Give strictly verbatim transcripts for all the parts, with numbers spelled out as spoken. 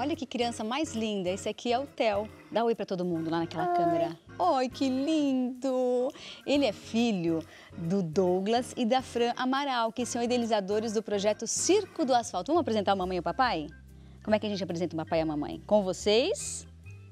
Olha que criança mais linda. Esse aqui é o Theo. Dá oi para todo mundo lá naquela Oi. câmera. Oi, que lindo! Ele é filho do Douglas e da Fran Amaral, que são idealizadores do projeto Circo do Asfalto. Vamos apresentar a mamãe e o papai? Como é que a gente apresenta o papai e a mamãe? Com vocês?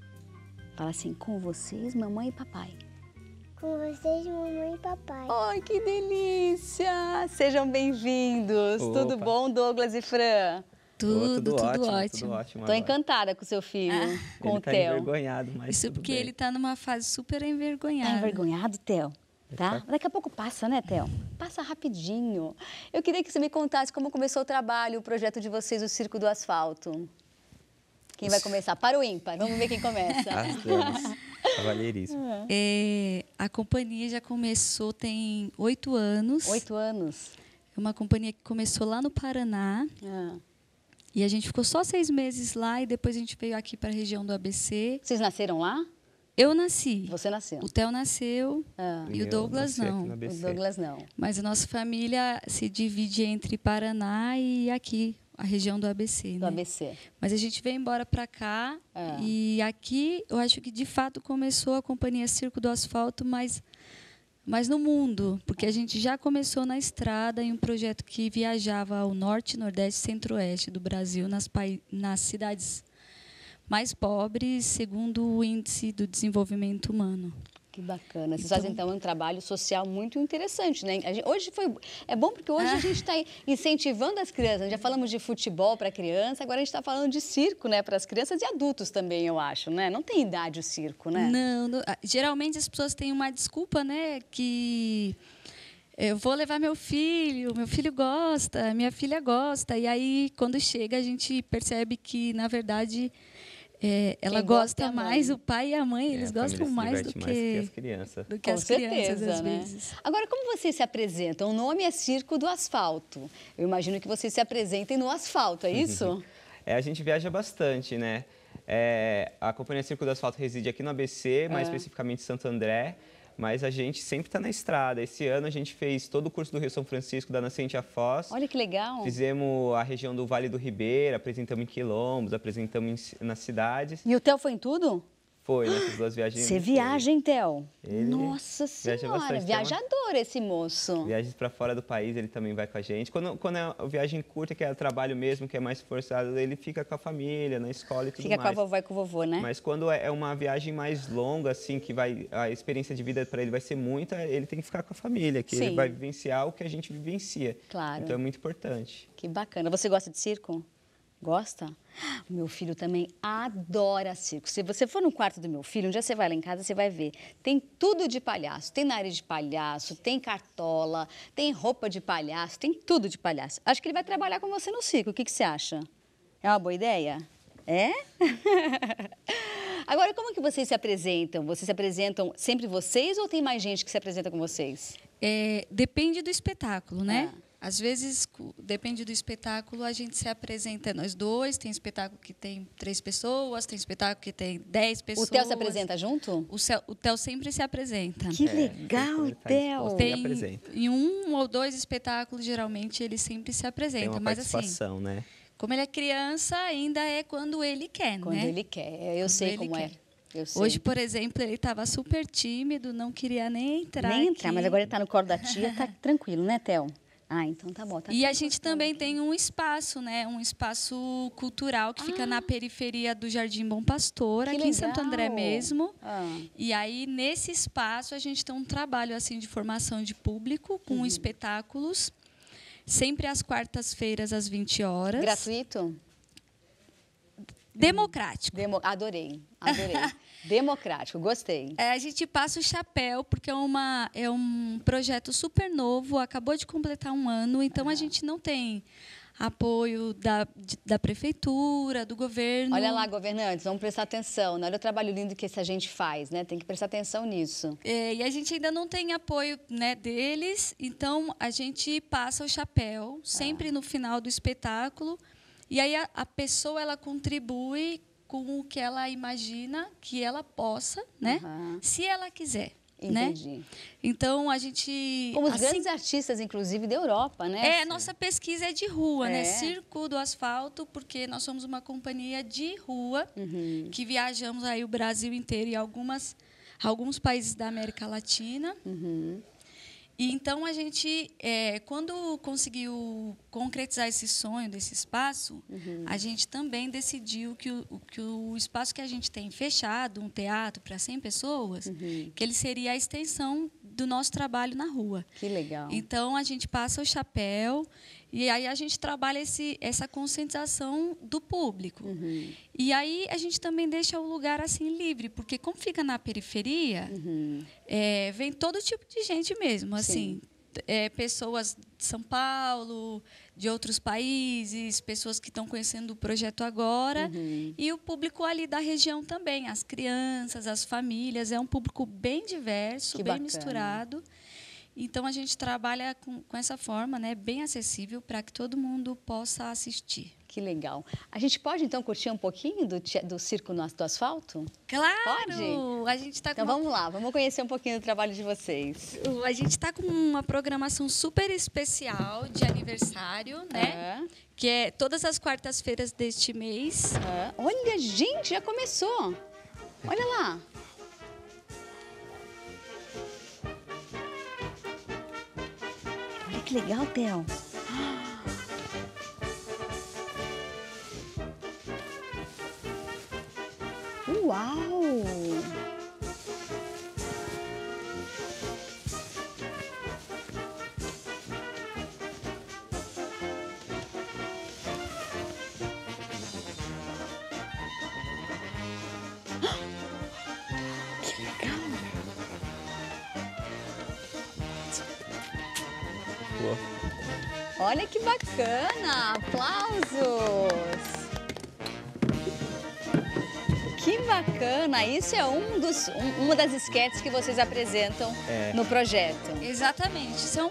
Fala assim, com vocês, mamãe e papai. Com vocês, mamãe e papai. Ai, que delícia! Sejam bem-vindos. Tudo bom, Douglas e Fran? Tudo, tudo, tudo ótimo, ótimo. Tudo ótimo. Tô encantada com o seu filho, ah, com ele o tá Theo. envergonhado, mas Isso tudo porque bem. ele tá numa fase super envergonhada. Tá envergonhado, Theo? Tá? Daqui a pouco passa, né, Theo? Passa rapidinho. Eu queria que você me contasse como começou o trabalho, o projeto de vocês, o Circo do Asfalto. Quem vai começar? Para o ímpar. Vamos ver quem começa. As damas. Cavalheirismo. É, a companhia já começou tem oito anos. Oito anos. É uma companhia que começou lá no Paraná. Ah. E a gente ficou só seis meses lá e depois a gente veio aqui para a região do A B C. Vocês nasceram lá? Eu nasci. Você nasceu. O Theo nasceu ah. e o Douglas não. O Douglas não. Mas a nossa família se divide entre Paraná e aqui, a região do A B C. Do né? A B C. Mas a gente veio embora para cá ah. e aqui eu acho que de fato começou a companhia Circo do Asfalto, mas, mas no mundo, porque a gente já começou na estrada em um projeto que viajava ao norte, nordeste e centro-oeste do Brasil, nas, nas cidades mais pobres, segundo o Índice do Desenvolvimento Humano. Que bacana. Vocês então, fazem, então, um trabalho social muito interessante, né? A gente, hoje foi... É bom porque hoje ah. a gente está incentivando as crianças. Já falamos de futebol para criança, agora a gente está falando de circo, né? Para as crianças e adultos também, eu acho, né? Não tem idade o circo, né? Não, não geralmente as pessoas têm uma desculpa, né? Que... eu vou levar meu filho, meu filho gosta, minha filha gosta. E aí, quando chega, a gente percebe que, na verdade... É, ela gosta, gosta mais, o pai e a mãe, eles é, gostam mais do que, mais que as crianças. Do que Com as certeza, crianças, às né? vezes. Agora, como vocês se apresentam? O nome é Circo do Asfalto. Eu imagino que vocês se apresentem no asfalto, é isso? é, a gente viaja bastante, né? É, a Companhia Circo do Asfalto reside aqui no A B C, mais é. especificamente em Santo André. Mas a gente sempre está na estrada. Esse ano a gente fez todo o curso do Rio São Francisco, da Nascente à Foz. Olha que legal. Fizemos a região do Vale do Ribeira, apresentamos em quilombos, apresentamos em, nas cidades. E o Theo foi em tudo? Foi, nessas duas viagens. Você viaja, hein, Theo? Ele Nossa Senhora, bastante, viajador uma... esse moço. Viagens para fora do país, ele também vai com a gente. Quando, quando é uma viagem curta, que é trabalho mesmo, que é mais forçado, ele fica com a família, na escola e tudo fica mais. Fica com a vovó e com o vovô, né? Mas quando é uma viagem mais longa, assim, que vai, a experiência de vida para ele vai ser muita, ele tem que ficar com a família, que Sim. ele vai vivenciar o que a gente vivencia. Claro. Então é muito importante. Que bacana. Você gosta de circo? Gosta? O meu filho também adora circo. Se você for no quarto do meu filho, um dia você vai lá em casa, você vai ver. Tem tudo de palhaço. Tem nariz de palhaço, tem cartola, tem roupa de palhaço, tem tudo de palhaço. Acho que ele vai trabalhar com você no circo. O que, que você acha? É uma boa ideia? É? Agora, como que vocês se apresentam? Vocês se apresentam sempre vocês ou tem mais gente que se apresenta com vocês? É, depende do espetáculo, né? Ah. Às vezes, depende do espetáculo, a gente se apresenta nós dois. Tem espetáculo que tem três pessoas, tem espetáculo que tem dez pessoas. O Theo se apresenta junto? O, Cel, o Theo sempre se apresenta. Que legal, é, Theo! Tem, em um ou dois espetáculos, geralmente, ele sempre se apresenta. Tem uma Mas, participação, assim, né? Como ele é criança, ainda é quando ele quer, quando né? Quando ele quer. Eu quando sei como quer. é. Eu sei. Hoje, por exemplo, ele estava super tímido, não queria nem entrar Nem entrar, aqui. mas agora ele está no colo da tia, tá tranquilo, né, Theo? Ah, então tá bom. Tá e a gente também aqui. tem um espaço, né? Um espaço cultural que ah. fica na periferia do Jardim Bom Pastor, que aqui legal. em Santo André mesmo. Ah. E aí, nesse espaço, a gente tem um trabalho assim de formação de público, com uhum. espetáculos, sempre às quartas-feiras, às vinte horas. Gratuito? Democrático. Demo... Adorei, adorei. Democrático, gostei. É, a gente passa o chapéu, porque é, uma, é um projeto super novo, acabou de completar um ano, então ah. a gente não tem apoio da, da prefeitura, do governo. Olha lá, governantes, vamos prestar atenção. Olha o trabalho lindo que essa gente faz, né? Tem que prestar atenção nisso. É, e a gente ainda não tem apoio, né, deles, então a gente passa o chapéu, sempre ah. no final do espetáculo. E aí a, a pessoa ela contribui com o que ela imagina que ela possa, né? Uhum. Se ela quiser. Entendi. Né? Então, a gente... Como os assim, grandes artistas, inclusive, da Europa, né? É, nossa pesquisa é de rua, É. né? Circo do Asfalto, porque nós somos uma companhia de rua, Uhum. que viajamos aí o Brasil inteiro e algumas, alguns países da América Latina. Uhum. E então a gente, é, quando conseguiu concretizar esse sonho desse espaço, Uhum. a gente também decidiu que o, que o espaço que a gente tem fechado, um teatro para cem pessoas, Uhum. que ele seria a extensão do nosso trabalho na rua. Que legal. Então a gente passa o chapéu e aí a gente trabalha esse, essa conscientização do público. Uhum. E aí a gente também deixa o lugar assim livre, porque como fica na periferia, Uhum. é, vem todo tipo de gente mesmo, assim, é, pessoas de São Paulo, de outros países, pessoas que estão conhecendo o projeto agora, Uhum. e o público ali da região também, as crianças, as famílias, é um público bem diverso, Que bem bacana. misturado. Então a gente trabalha com, com essa forma, né, bem acessível para que todo mundo possa assistir. Que legal. A gente pode, então, curtir um pouquinho do, te- do Circo no- do Asfalto? Claro! Pode? A gente está com Então, uma vamos lá. Vamos conhecer um pouquinho do trabalho de vocês. A gente está com uma programação super especial de aniversário, né? É. Que é todas as quartas-feiras deste mês. É. Olha, gente, já começou. Olha lá. Olha que legal, Theo. Uau! Que legal! Boa. Olha que bacana! Aplausos! Que bacana! Isso é um dos, um- uma das esquetes que vocês apresentam É. no projeto. Exatamente. São,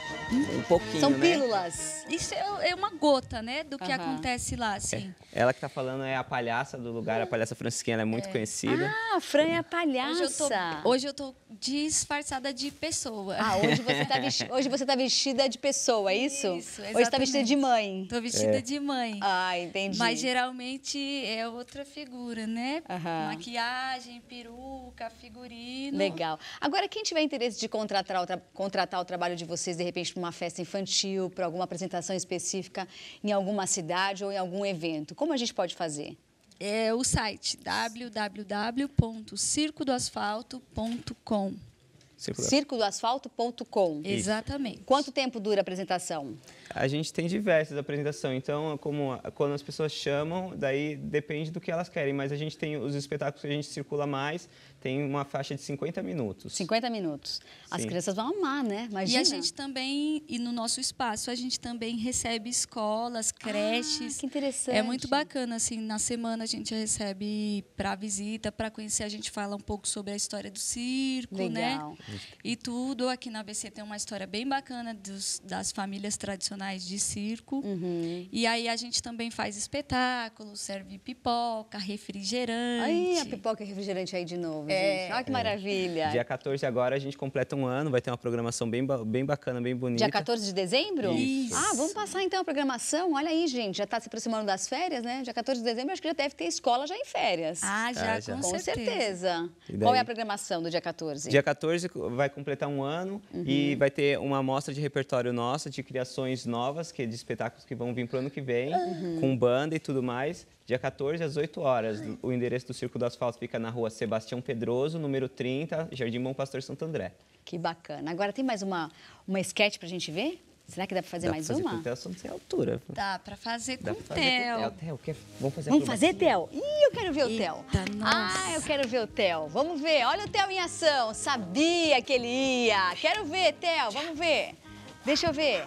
Um pouquinho, São né? pílulas. isso é é uma gota, né? Do que Aham. acontece lá, assim. Ela que tá falando é a palhaça do lugar, a palhaça francisquinha, ela é muito conhecida. Ah, a Fran é a Hoje palhaça. eu, tô, hoje eu tô disfarçada de pessoa. Ah, hoje você está vesti... hoje você tá vestida de pessoa, é isso? Isso, Hoje está vestida de mãe. Tô vestida É. de mãe. Ah, entendi. Mas geralmente é outra figura, né? Aham. Maquiagem, peruca, figurino. Legal. Agora, quem tiver interesse de contratar o, tra- contratar o trabalho de vocês, de repente, para uma festa infantil, para alguma apresentação específica em alguma cidade ou em algum evento, como a gente pode fazer? É o site w w w ponto circo do asfalto ponto com. Circular. circo do asfalto ponto com. Exatamente. Quanto tempo dura a apresentação? A gente tem diversas apresentações, então como quando as pessoas chamam, daí depende do que elas querem, mas a gente tem os espetáculos que a gente circula mais, tem uma faixa de cinquenta minutos. cinquenta minutos. As Sim. crianças vão amar, né? Imagina. E a gente também, e no nosso espaço, a gente também recebe escolas, creches. Ah, que interessante. É muito bacana, assim, na semana a gente recebe para visita, para conhecer, a gente fala um pouco sobre a história do circo, Legal. né? E tudo. Aqui na A B C tem uma história bem bacana dos, das famílias tradicionais de circo. Uhum. E aí a gente também faz espetáculos, serve pipoca, refrigerante. Aí, a pipoca e refrigerante aí de novo, É. gente. Olha que maravilha. Dia quatorze agora a gente completa um ano, vai ter uma programação bem, ba- bem bacana, bem bonita. Dia quatorze de dezembro? Isso. Ah, vamos passar então a programação. Olha aí, gente, já está se aproximando das férias, né? Dia quatorze de dezembro, acho que já deve ter escola já em férias. Ah, já, Ah, já. com, Com certeza. certeza. E daí? Qual é a programação do dia quatorze? Dia quatorze vai completar um ano e vai ter uma amostra de repertório nossa, de criações novas, que é de espetáculos que vão vir para o ano que vem, com banda e tudo mais. Dia quatorze, às oito horas. O endereço do Circo do Asfalto fica na rua Sebastião Pedroso, número trinta, Jardim Bom Pastor Santo André. Que bacana. Agora tem mais uma, uma sketch pra gente ver? Será que dá pra fazer Dá mais pra fazer uma? com o Theo, só não sei a altura. Dá para fazer com Dá o pra fazer com o Theo. Theo. Theo, quer- vamos fazer Vamos fazer, acrobacia? Theo? Ih, eu quero ver o Theo. Eita, nossa. Ah, eu quero ver o Theo. Vamos ver. Olha o Theo em ação. Sabia que ele ia. Quero ver, Theo. Vamos ver. Deixa eu ver.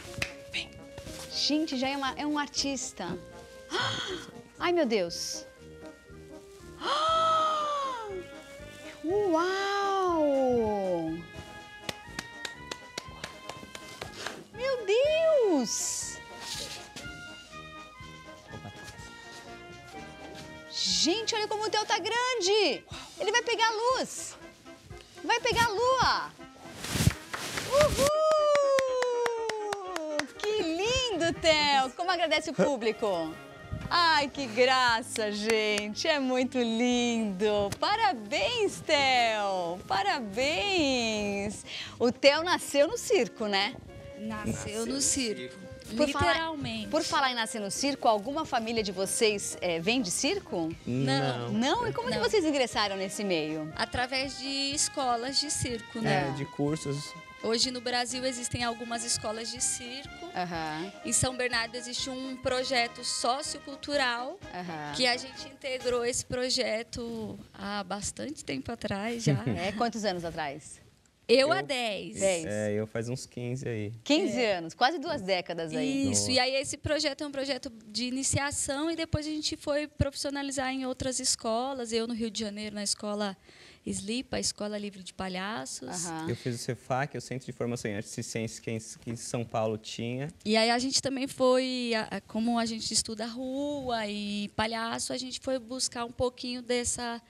Gente, já é, uma- é um artista. Ai, meu Deus. Uau! Meu Deus! Gente, olha como o Theo tá grande! Ele vai pegar a luz! vai pegar a lua! Uhul! Que lindo, Theo! Como agradece o público? Ai, que graça, gente! É muito lindo! Parabéns, Theo! Parabéns! O Theo nasceu no circo, né? Nasceu, Nasceu no circo, por literalmente. Falar, por falar em nascer no circo, alguma família de vocês é, vem de circo? Não. Não? E como Não. que vocês ingressaram nesse meio? Através de escolas de circo, né? É, de cursos. Hoje no Brasil existem algumas escolas de circo. Uhum. Em São Bernardo existe um projeto sociocultural uhum. que a gente integrou esse projeto há bastante tempo atrás já. É, quantos anos atrás? Eu, eu há dez. dez. É, eu faz uns quinze aí. quinze é. anos, quase duas décadas aí. Isso, Nossa. E aí esse projeto é um projeto de iniciação e depois a gente foi profissionalizar em outras escolas. Eu no Rio de Janeiro, na escola S L I P, a Escola Livre de Palhaços. Uhum. Eu fiz o Cefac, o Centro de Formação em Artes e Ciências, que em, que em São Paulo tinha. E aí a gente também foi, como a gente estuda rua e palhaço, a gente foi buscar um pouquinho dessa,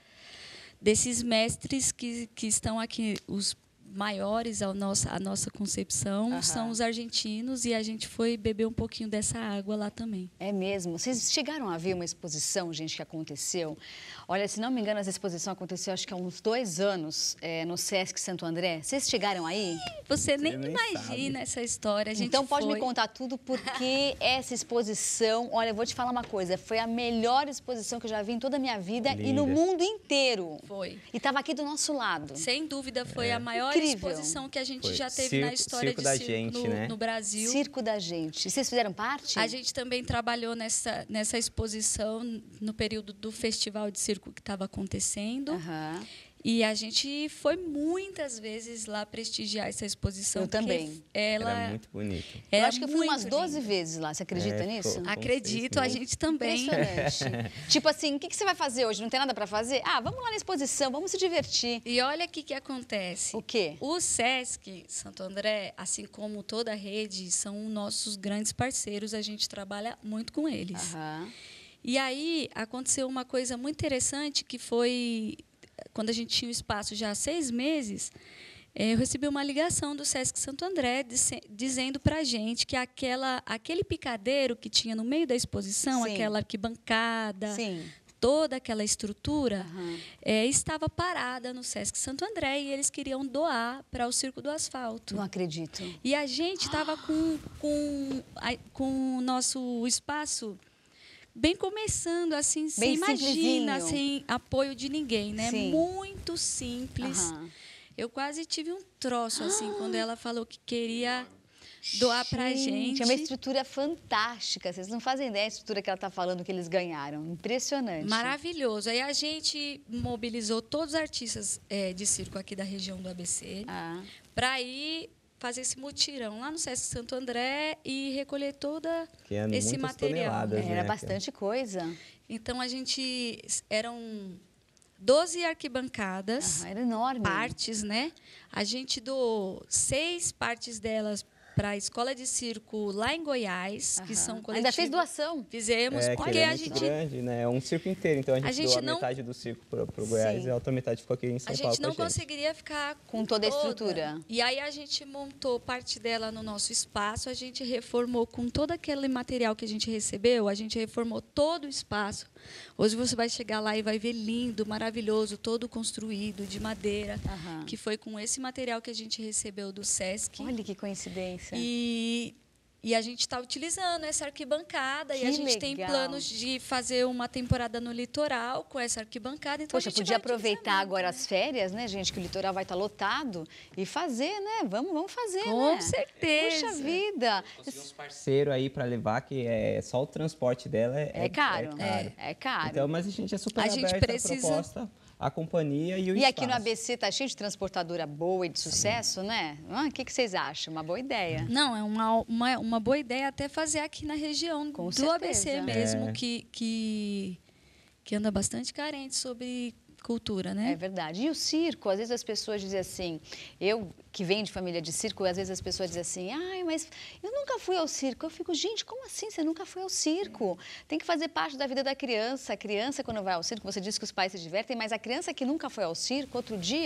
desses mestres que, que estão aqui, os maiores a nossa, a nossa concepção, uhum. são os argentinos, e a gente foi beber um pouquinho dessa água lá também. É mesmo? Vocês chegaram a ver uma exposição, gente, que aconteceu? Olha, se não me engano, essa exposição aconteceu acho que há uns dois anos é, no Sesc Santo André. Vocês chegaram aí? Você nem, nem imagina sabe. essa história. A gente então pode foi... me contar tudo, porque essa exposição, olha, eu vou te falar uma coisa, foi a melhor exposição que eu já vi em toda a minha vida Linda. E no mundo inteiro. Foi. E estava aqui do nosso lado. Sem dúvida, foi é. a maior Incrível. exposição que a gente foi. já teve circo, na história circo de da circo gente, no, né? no Brasil. Circo da gente. E vocês fizeram parte? A gente também trabalhou nessa, nessa exposição no período do festival de circo que estava acontecendo. Uhum. E a gente foi muitas vezes lá prestigiar essa exposição. Eu também. Ela era muito bonito. Eu acho que eu fui umas doze vezes lá. Você acredita é, nisso? Pô, Acredito, a gente também. Impressionante. Tipo assim, o que você vai fazer hoje? Não tem nada para fazer? Ah, vamos lá na exposição, vamos se divertir. E olha o que, que acontece. O quê? O Sesc Santo André, assim como toda a rede, são nossos grandes parceiros. A gente trabalha muito com eles. Uhum. E aí aconteceu uma coisa muito interessante, que foi quando a gente tinha o espaço já há seis meses, eu recebi uma ligação do Sesc Santo André dizendo para a gente que aquela, aquele picadeiro que tinha no meio da exposição, Sim. aquela arquibancada, Sim. toda aquela estrutura, uhum. é, estava parada no Sesc Santo André e eles queriam doar para o Circo do Asfalto. Não acredito. E a gente estava com, com, com o nosso espaço bem começando, assim, bem você imagina, simplesinho. Sem apoio de ninguém, né? Sim. Muito simples. Uhum. Eu quase tive um troço, assim, quando ela falou que queria doar pra gente. É uma estrutura fantástica. Vocês não fazem ideia da estrutura que ela está falando que eles ganharam. Impressionante. Maravilhoso. Aí a gente mobilizou todos os artistas é, de circo aqui da região do A B C ah. para ir fazer esse mutirão lá no Sesc Santo André e recolher toda esse material. É, era bastante coisa. Então, a gente... Eram doze arquibancadas. Ah, era enorme. Partes, né? A gente doou seis partes delas para a Escola de Circo lá em Goiás, uhum. que são coletivos. Ainda fez doação? Fizemos, é, porque é a muito gente... grande, né? É um circo inteiro, então a gente, a gente doou não... a metade do circo para o Goiás Sim. e a outra metade ficou aqui em São a Paulo. A gente não gente. conseguiria ficar com, com toda a estrutura. E aí a gente montou parte dela no nosso espaço, a gente reformou com todo aquele material que a gente recebeu, a gente reformou todo o espaço. Hoje você vai chegar lá e vai ver lindo, maravilhoso, todo construído de madeira, uhum. que foi com esse material que a gente recebeu do Sesc. Olha que coincidência. E, e a gente está utilizando essa arquibancada que e a gente legal. tem planos de fazer uma temporada no litoral com essa arquibancada. Então Poxa, a gente podia vai aproveitar muito, agora né? as férias, né, gente? Que o litoral vai estar lotado e fazer, né? Vamos, vamos fazer, com né? Com certeza. Puxa vida. Conseguir uns parceiros aí para levar, que é só o transporte dela é, é caro. É caro. É, é caro. Então, mas a gente é super a aberto gente precisa... à proposta, a companhia e o E espaço. aqui no A B C está cheio de transportadora boa e de sucesso, Sim. né? O ah, que, que vocês acham? Uma boa ideia. Não, é uma, uma, uma boa ideia até fazer aqui na região Com do certeza. A B C mesmo, é. que, que, que anda bastante carente sobre cultura, né? É verdade. E o circo, às vezes as pessoas dizem assim, eu que venho de família de circo, às vezes as pessoas dizem assim, ai, mas eu nunca fui ao circo. Eu fico, gente, como assim você nunca foi ao circo? Tem que fazer parte da vida da criança. A criança, quando vai ao circo, você diz que os pais se divertem, mas a criança que nunca foi ao circo, outro dia,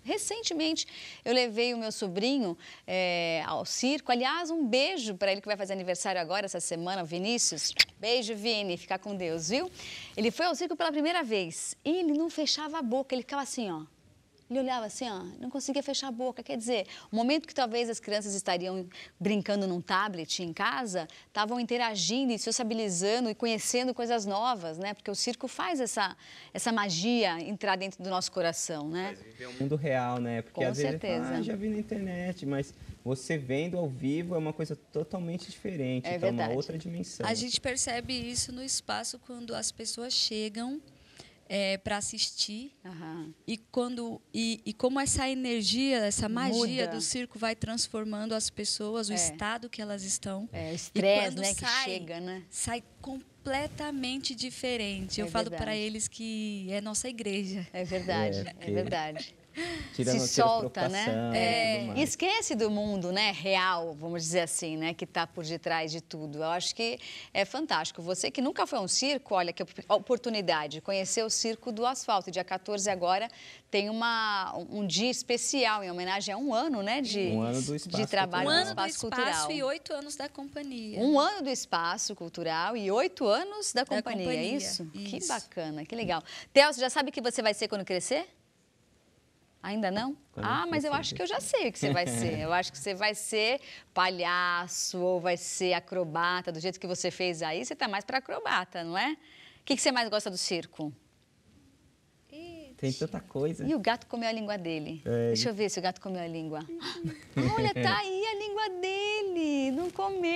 Recentemente, eu levei o meu sobrinho é, ao circo. Aliás, um beijo para ele que vai fazer aniversário agora, essa semana, o Vinícius. Beijo, Vini. Fica com Deus, viu? Ele foi ao circo pela primeira vez e ele não fechava a boca, ele ficava assim, ó. Ele olhava assim, ó, não conseguia fechar a boca. Quer dizer, o momento que talvez as crianças estariam brincando num tablet em casa, estavam interagindo e sociabilizando e conhecendo coisas novas, né? Porque o circo faz essa, essa magia entrar dentro do nosso coração, né? Faz viver o mundo real, né? Porque Com às vezes certeza. fala, ah, já vi na internet, mas você vendo ao vivo é uma coisa totalmente diferente, É então é verdade. uma outra dimensão. A gente percebe isso no espaço quando as pessoas chegam é, para assistir Aham. e quando e, e como essa energia, essa magia Muda. do circo vai transformando as pessoas, o É. estado que elas estão. É, o E estresse, quando né, que sai, chega, né? sai completamente diferente. É Eu falo verdade. para eles que é nossa igreja. É verdade, É, é, porque- verdade. Tira, Se tira solta, né? preocupação É, e tudo mais. e esquece do mundo, né, real, vamos dizer assim, né, que está por detrás de tudo. Eu acho que é fantástico. Você que nunca foi a um circo, olha que oportunidade, conhecer o Circo do Asfalto. Dia quatorze agora tem uma, um dia especial em homenagem a um ano, né, de, Um ano do espaço de trabalho Um no ano do espaço cultural. espaço e oito anos da companhia. Um ano do espaço cultural e oito anos da Da companhia, é companhia, isso? Que isso. bacana, que legal. Theo, você já sabe o que você vai ser quando crescer? Ainda não? Quando ah, mas eu crescer, acho que eu já sei o que você vai ser. Eu acho que você vai ser palhaço ou vai ser acrobata, do jeito que você fez aí, você está mais para acrobata, não é? O que, que você mais gosta do circo? Tem tanta coisa. E o gato comeu a língua dele. É. Deixa eu ver se o gato comeu a língua. Olha, tá aí a língua dele. Não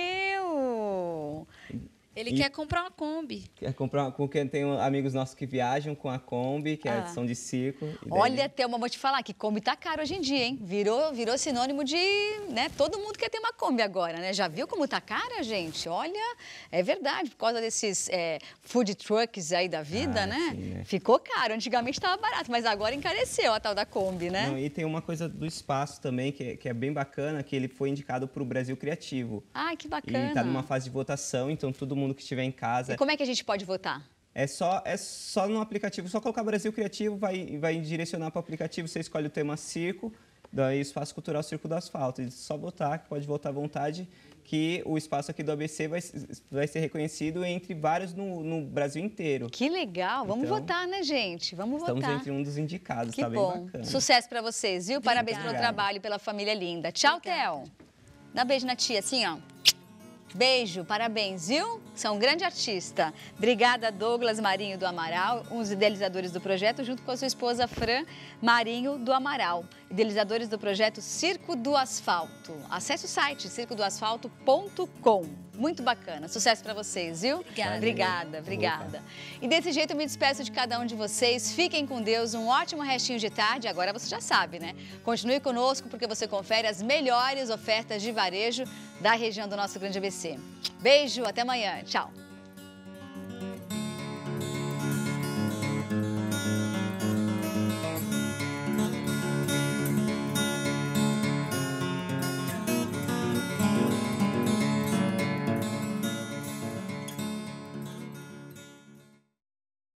comeu. Ele E- quer comprar uma Kombi. Quer comprar, porque tem amigos nossos que viajam com a Kombi, que Ah. é, são de circo. e daí- Olha, Thelma, vou te falar que Kombi tá caro hoje em dia, hein? Virou, virou sinônimo de, né? Todo mundo quer ter uma Kombi agora, né? Já viu como tá cara, gente? Olha, é verdade, por causa desses é, food trucks aí da vida, Ah, né? sim, né? Ficou caro. Antigamente estava barato, mas agora encareceu a tal da Kombi, né? Não, e tem uma coisa do espaço também, que é, que é bem bacana, que ele foi indicado para o Brasil Criativo. Ai, que E bacana. está numa fase de votação, então todo mundo que estiver em casa... E como é que a gente pode votar? É só, é só no aplicativo, só colocar Brasil Criativo, vai, vai direcionar para o aplicativo, você escolhe o tema circo, daí Espaço Cultural Circo do Asfalto. E só votar, que pode votar à vontade, que o espaço aqui do A B C vai, vai ser reconhecido entre vários no, no Brasil inteiro. Que legal. Vamos Então, votar, né, gente? Vamos Estamos votar. entre um dos indicados, Que tá bem bom. bacana. Sucesso pra vocês, viu? Parabéns pelo Obrigado. trabalho, pela família linda. Tchau, Theo. Dá um beijo na tia, assim, ó. Beijo, parabéns, viu? Você é um grande artista. Obrigada, Douglas Marinho do Amaral, um dos idealizadores do projeto, junto com a sua esposa Fran Marinho do Amaral, idealizadores do projeto Circo do Asfalto. Acesse o site circo do asfalto ponto com. Muito bacana. Sucesso para vocês, viu? Obrigada. Obrigada, obrigada. E desse jeito eu me despeço de cada um de vocês. Fiquem com Deus, um ótimo restinho de tarde. Agora você já sabe, né? Continue conosco porque você confere as melhores ofertas de varejo da região do nosso grande A B C. Beijo, até amanhã. Tchau.